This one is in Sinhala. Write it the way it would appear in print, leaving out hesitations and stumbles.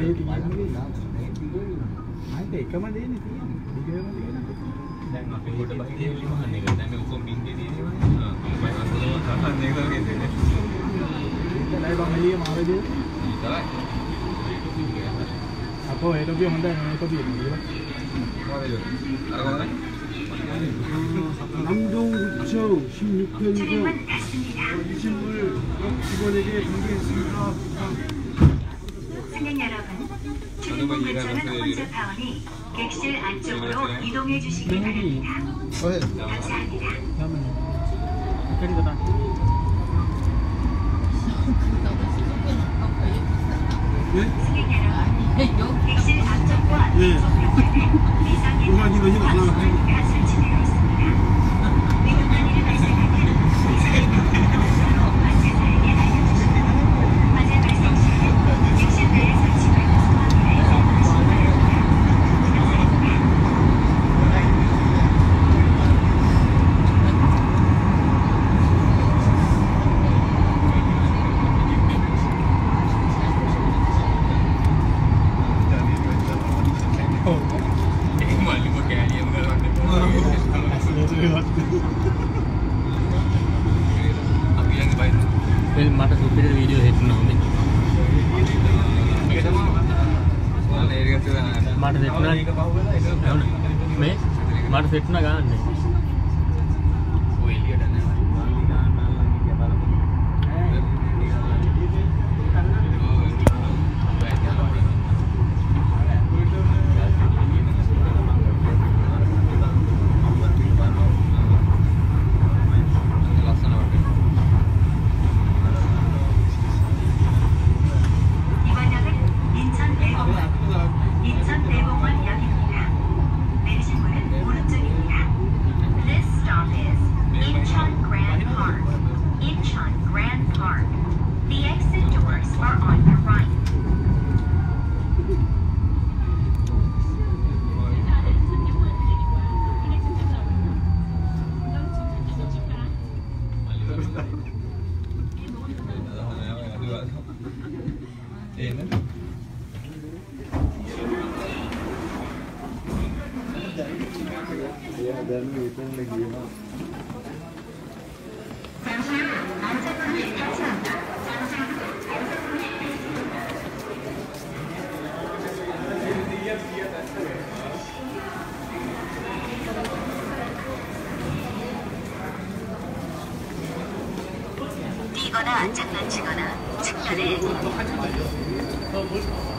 එකම දෙන්නේ තියෙන්නේ. දිගම තියෙන්නේ. දැන් අපි කොට බයිදේ ලිමහන් එක දැන් මේ උකම් බින්ගේ තියෙන්නේ. මේක තමයි තියෙන්නේ. ඒකයි බං එළිය මාරේ. ඉතලයි. අපෝ ඒක බිය හොඳයි මේක බිය. මොකද අර කොහොමද? 남동구청 16편이고 이신물 직원에게 공개했습니다. 승객 여러분, 출입문구청은 혼자 파원이 객실 안쪽으로 이동해 주시기 바랍니다. 감사합니다. 승객 여러분, 객실 앞쪽과 뒤쪽으로 미상의 설치되어 있습니다. 위험한 일이 발생하면 관제사에게 알려주시고 화재 발생 시 객실 내에 설치된 소화기를 사용하시기 바랍니다. මට සුපිරි වීඩියෝ හෙට්නවා මේ මට හෙට්නවා මේ මට හෙට්නවා ගන්න ඔය එළියට 뛰거나 장난치거나 측면에